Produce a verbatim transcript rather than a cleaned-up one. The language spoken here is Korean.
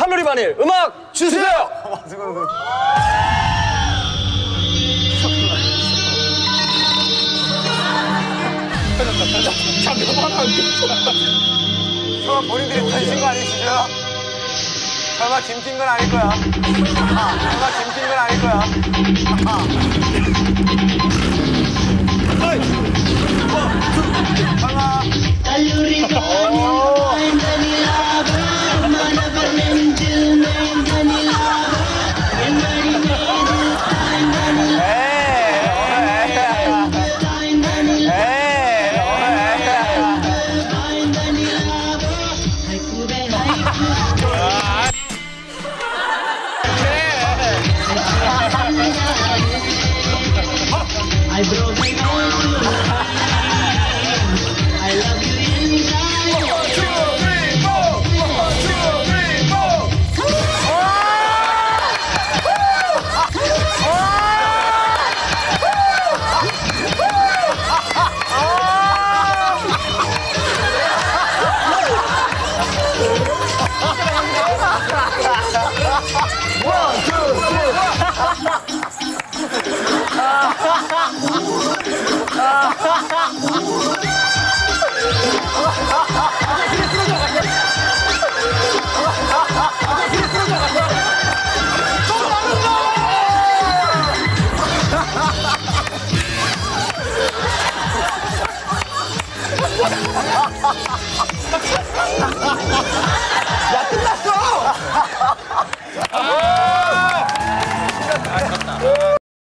칼로리 바닐 음악 주세요. 설마 본인들이 던진 거 아니시죠? 설마 김 튄 건 아닐 거야. 설마 김 튄 건 아닐 거야.